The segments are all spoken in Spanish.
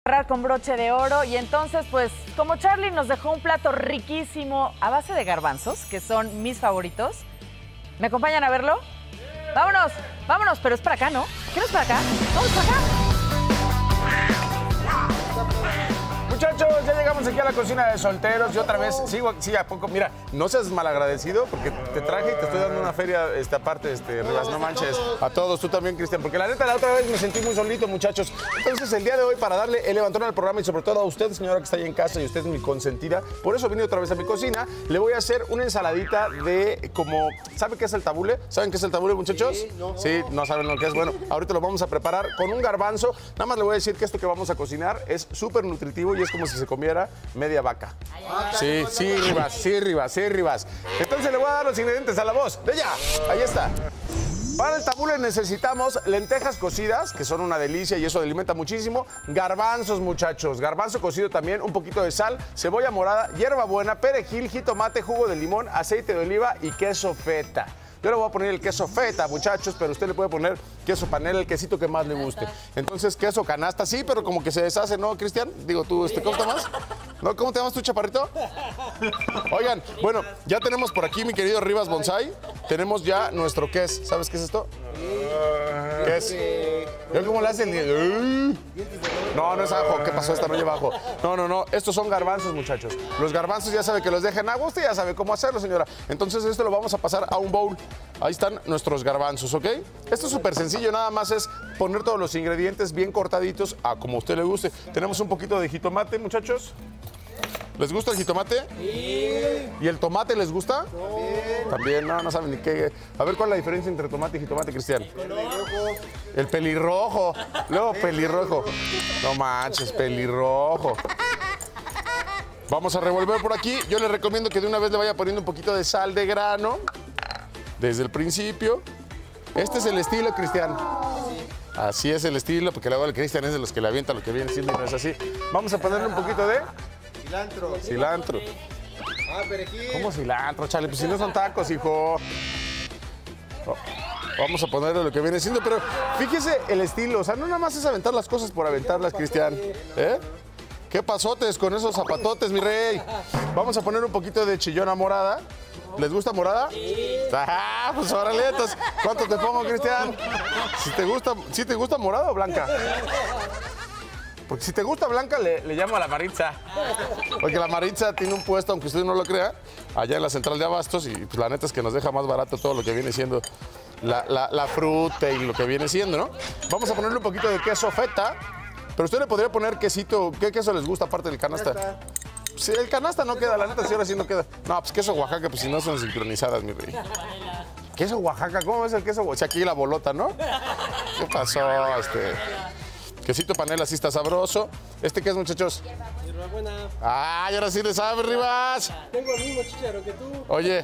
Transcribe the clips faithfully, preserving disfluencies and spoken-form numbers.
Con broche de oro. Y entonces, pues, como Charlie nos dejó un plato riquísimo a base de garbanzos, que son mis favoritos, ¿me acompañan a verlo? Vámonos, vámonos, pero es para acá, ¿no? ¿Qué no es para acá? Vamos para acá. Muchachos, ya llegamos aquí a la cocina de solteros y otra vez sigo, sí, a poco, mira, no seas malagradecido porque te traje y te estoy dando una feria esta parte, este, Rivas, no manches. A todos, tú también, Cristian, porque la neta la otra vez me sentí muy solito, muchachos. Entonces, el día de hoy, para darle el levantón al programa y sobre todo a usted, señora que está ahí en casa y usted es mi consentida, por eso vine otra vez a mi cocina, le voy a hacer una ensaladita de como, ¿sabe qué es el tabule? ¿Saben qué es el tabule, muchachos? Sí, no, sí, no saben lo que es. Bueno, ahorita lo vamos a preparar con un garbanzo. Nada más le voy a decir que esto que vamos a cocinar es súper nutritivo y es como si se comiera media vaca. Sí, sí, Rivas, sí, Rivas, sí, Rivas. Entonces le voy a dar los ingredientes a la voz. De ya, ahí está. Para el tabule necesitamos lentejas cocidas, que son una delicia y eso alimenta muchísimo. Garbanzos, muchachos. Garbanzo cocido también, un poquito de sal, cebolla morada, hierbabuena, perejil, jitomate, jugo de limón, aceite de oliva y queso feta. Yo le voy a poner el queso feta, muchachos, pero usted le puede poner queso panela, el quesito que más le guste. Entonces, queso canasta, sí, pero como que se deshace, ¿no, Cristian? Digo, tú, este, ¿cómo te llamas? ¿No? ¿Cómo te llamas tú, chaparrito? Oigan, bueno, ya tenemos por aquí, mi querido Rivas Bonsai, tenemos ya nuestro queso. ¿Sabes qué es esto? ¿Qué es? ¿Yo cómo le hace el... No, no es ajo. ¿Qué pasó? Esta no lleva ajo. No, no, no. Estos son garbanzos, muchachos. Los garbanzos ya sabe que los dejan a gusto y ya sabe cómo hacerlo, señora. Entonces esto lo vamos a pasar a un bowl. Ahí están nuestros garbanzos, ¿ok? Esto es súper sencillo. Nada más es poner todos los ingredientes bien cortaditos a como a usted le guste. Tenemos un poquito de jitomate, muchachos. ¿Les gusta el jitomate? Sí. ¿Y el tomate les gusta? También. También, no, no saben ni qué. A ver, ¿cuál es la diferencia entre tomate y jitomate, Cristian? El pelirrojo. El pelirrojo. Luego, pelirrojo. No manches, pelirrojo. Vamos a revolver por aquí. Yo les recomiendo que de una vez le vaya poniendo un poquito de sal de grano. Desde el principio. Este es el estilo, Cristian. Así es el estilo, porque luego el Cristian es de los que le avienta lo que viene siendo y no es así. Vamos a ponerle un poquito de... Cilantro. Cilantro. Ah, perejil. ¿Cómo cilantro, Charlie? Pues si no son tacos, hijo. Oh, vamos a ponerle lo que viene siendo, pero fíjese el estilo. O sea, no nada más es aventar las cosas por aventarlas, Cristian. ¿Eh? ¿Qué pasotes con esos zapatotes, mi rey? Vamos a poner un poquito de chillona morada. ¿Les gusta morada? Sí. Ah, pues órale, entonces, ¿cuánto te pongo, Cristian? Si te gusta, ¿sí te gusta morada o blanca? Porque si te gusta blanca, le, le llamo a la Maritza. Porque la Maritza tiene un puesto, aunque usted no lo crea, allá en la central de abastos y pues la neta es que nos deja más barato todo lo que viene siendo la, la, la fruta y lo que viene siendo, ¿no? Vamos a ponerle un poquito de queso feta, pero usted le podría poner quesito. ¿Qué queso les gusta aparte del canasta? Si el canasta no queda, la neta sí ahora sí no queda. No, pues queso Oaxaca, pues si no son sincronizadas, mi rey. Queso Oaxaca, ¿cómo es el queso? O sea, aquí la bolota, ¿no? ¿Qué pasó? Este... Quesito panela, sí está sabroso. ¿Este qué es, muchachos? Hierbabuena. Ah, y ahora sí le sabe, Rivas. Tengo el mismo chícharo que tú. Oye,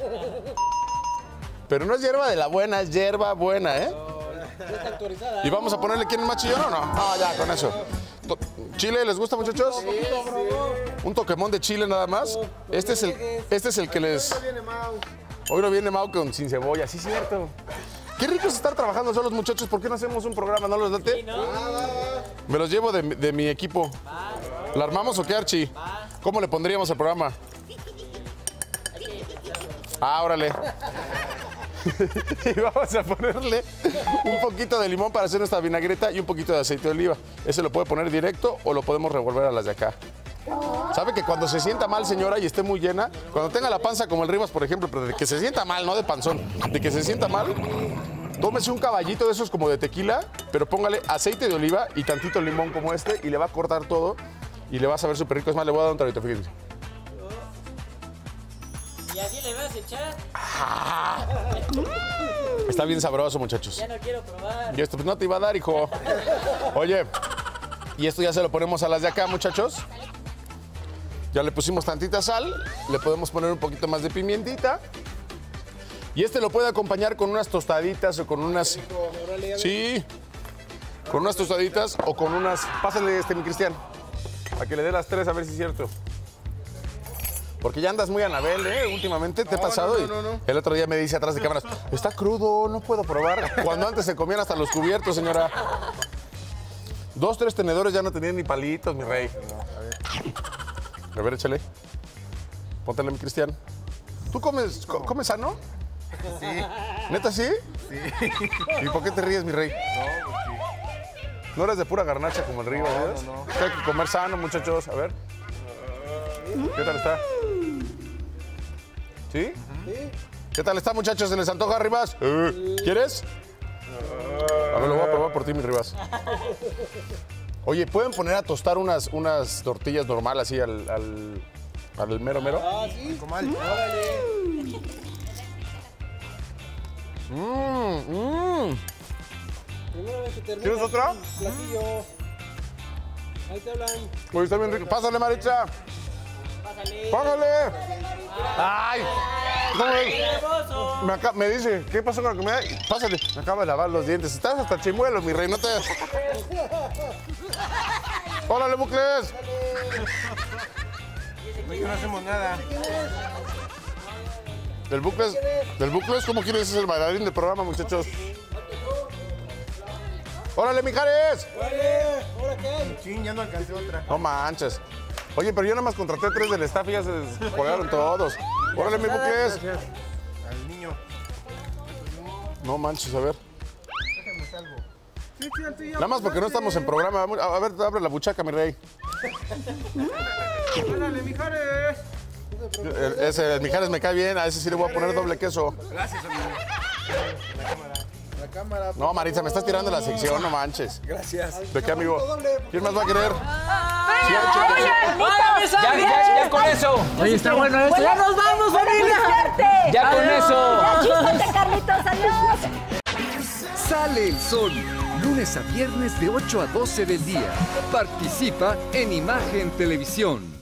pero no es hierba de la buena, es hierba buena, ¿eh? No, no está autorizada. ¿Y vamos a ponerle quién más chillón o no? No, ya, con eso. ¿Chile les gusta, muchachos? Sí, sí. Un toquemón de chile nada más. Este es el, este es el que les... Hoy no viene Mau con sin cebolla, sí es cierto. Qué rico es estar trabajando solos, muchachos. ¿Por qué no hacemos un programa? ¿No los date? Sí, no. Me los llevo de, de mi equipo. ¿La armamos o qué, Archie? ¿Cómo le pondríamos al programa? Ah, órale. Y vamos a ponerle un poquito de limón para hacer nuestra vinagreta y un poquito de aceite de oliva. Ese lo puede poner directo o lo podemos revolver a las de acá. ¿Sabe que cuando se sienta mal, señora, y esté muy llena, cuando tenga la panza como el Rivas, por ejemplo, pero de que se sienta mal, no de panzón, de que se sienta mal, tómese un caballito de esos como de tequila, pero póngale aceite de oliva y tantito limón como este y le va a cortar todo y le va a saber súper rico. Es más, le voy a dar un traguito, fíjense. ¿Y así le vas a echar? Ah, está bien sabroso, muchachos. Ya no quiero probar. Y esto pues no te iba a dar, hijo. Oye, y esto ya se lo ponemos a las de acá, muchachos. Ya le pusimos tantita sal, le podemos poner un poquito más de pimientita. Y este lo puede acompañar con unas tostaditas o con unas... Sí, con unas tostaditas o con unas... Pásale este, mi Cristian, a que le dé las tres a ver si es cierto. Porque ya andas muy Anabel, ¿eh? Últimamente te he pasado. No, no, no, no. Y el otro día me dice atrás de cámaras, está crudo, no puedo probar. Cuando antes se comían hasta los cubiertos, señora. Dos, tres tenedores ya no tenían ni palitos, mi rey. A ver. A ver, échale. Póntale, mi Cristian. ¿Tú comes, co- comes sano? Sí. ¿Neta sí? Sí. ¿Y por qué te ríes, mi rey? No, pues sí. ¿No eres de pura garnacha como el río, No, ¿verdad? no, no. Hay que comer sano, muchachos. A ver. ¿Qué tal está? ¿Sí? Sí. ¿Qué tal está, muchachos? ¿Se les antoja, Rivas? Eh, ¿Quieres? A ver, lo voy a probar por ti, mi Rivas. Oye, ¿pueden poner a tostar unas, unas tortillas normales así al, al, al mero mero? Ah, sí. Comal. Órale. Mmm, mmm. Primero vez que termina. ¿Quieres otra? el Platillo. Ahí te hablan. Oye, está bien rico. Pásale, Maritza. Pásale. Pásale. Ay. ¿Cómo ves? ¡Hermoso! Me, aca- me dice, ¿qué pasó con la comida? Pásale, me acabo de lavar los dientes. Estás hasta chimuelo, mi rey, no te... ¡Órale, bucles! Oye, no hacemos nada. Del bucles, del bucles, ¿cómo quieres ser el bailarín del programa, muchachos? ¡Órale, Mijares! ¡Órale! ¿Ahora qué hay? Chin, ya no alcancé otra. No manches. Oye, pero yo nada más contraté a tres del staff y ya se descolgaron todos. ¡Órale, mi bucles! Gracias. Al niño. No manches, a ver. Déjame salvo. Sí, sí, al tuyo. Nada más porque no estamos en programa. A a ver, abre la buchaca, mi rey. ¡Órale, Mijares! El- Ese, el Mijares me cae bien, a ese sí le voy a poner doble queso. Gracias, amigo. La cámara. La cámara. No, Maritza, me estás tirando la sección, no manches. Gracias. ¿De qué, amigo? ¿Quién más va a querer? Ya, ya, ya con eso. Oye, está bueno esto. ¡Ya nos vamos, familia! Ya con eso. ¡Chúpate, Carlitos! ¡Adiós! Sale el sol, lunes a viernes de ocho a doce del día. Participa en Imagen Televisión.